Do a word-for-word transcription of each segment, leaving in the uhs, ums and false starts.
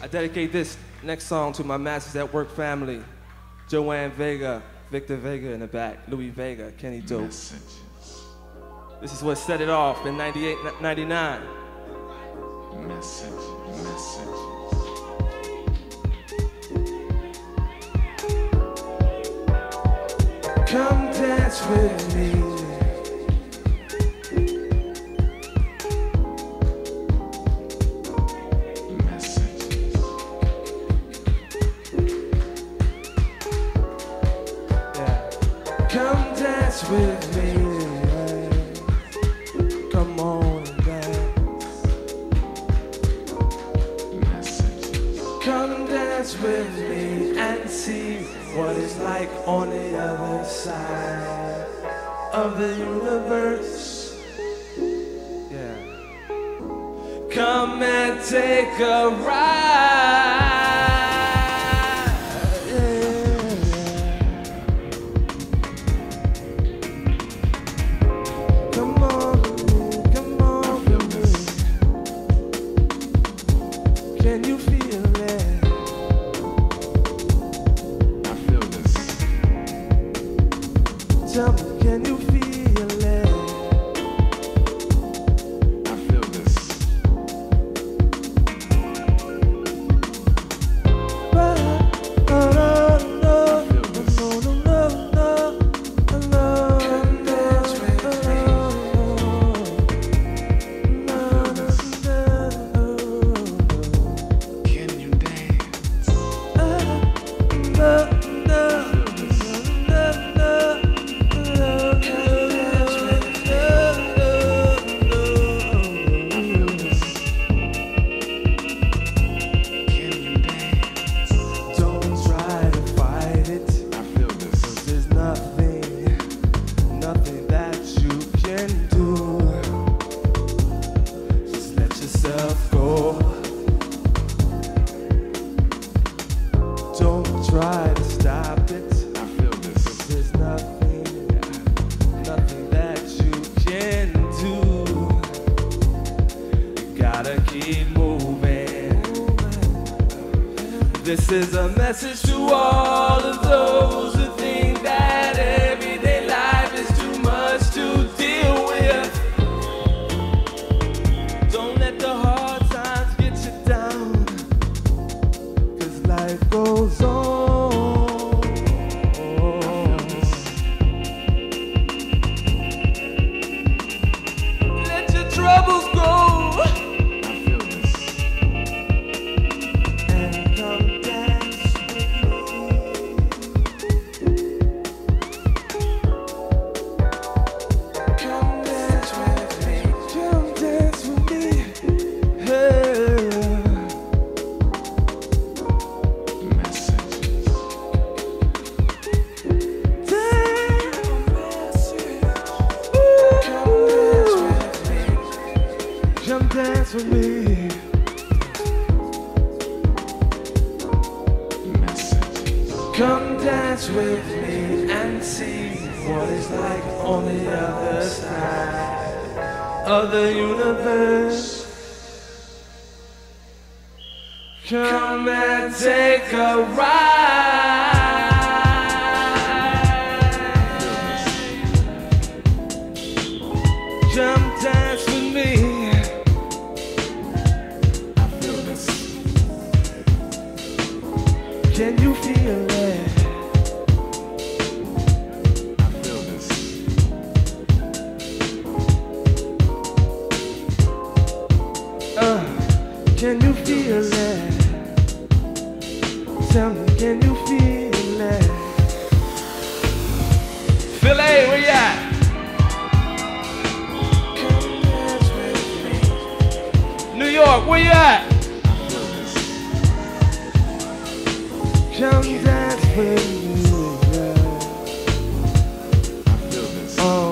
I dedicate this next song to my Masters at Work family. Joanne Vega, Victor Vega in the back, Louis Vega, Kenny Dope. Messages. This is what set it off in ninety-eight, ninety-nine. Message, messages. Come dance with me. Come dance with me, come on and dance. Messages. Come dance with me and see what it's like on the other side of the universe. Yeah. Come and take a ride. Can you feel it? I feel this. Tell me, can you feel it? I feel this. But, oh, no, no, I feel this. No, no, no, no, no. Come dance with me. No, no, no. Can you dance? No, no, no, no, no. Can you dance with me? I feel this. Can you dance? Don't try to fight it. I feel this. 'Cause there's nothing, nothing that you can do. Just let yourself go. Don't try to stop it. I feel this. 'Cause there's nothing, nothing that you can do. You gotta keep moving. This is a message to all of those who think that everyday life is too much to deal with. Don't let the hard times get you down, 'cause life goes on. Let your troubles go. I feel this. And come dance with me. Come dance with me. Come dance with me. Hey. Messages. Come dance with me. Messages. Come dance with me and see what it's like on the other side of the universe. Come and take a ride. Come dance with me. I feel this. Can you feel it? I feel this. Uh, can you feel it? Tell me, can you feel it? Philly, where you at? Come dance with me. New York, where you at? I feel this. Come dance with me. I feel this. Oh.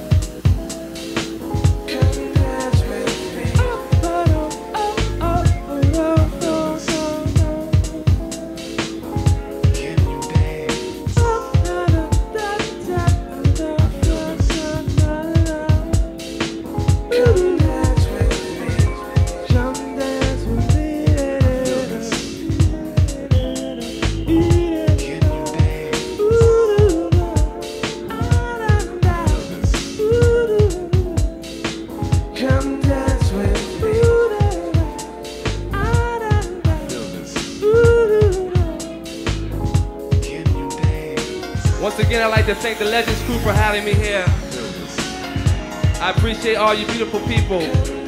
Come dance with me. Oh, oh, oh, oh, oh, oh, oh. Can you dance? Oh, da, da, da, da, da, da, da, da. Come dance with me. Come dance with me. I'd like to thank the Legends crew for having me here. I feel this. I appreciate all you beautiful people.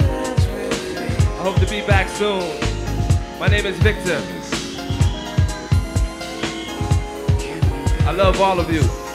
I hope to be back soon. My name is Vikter. I love all of you.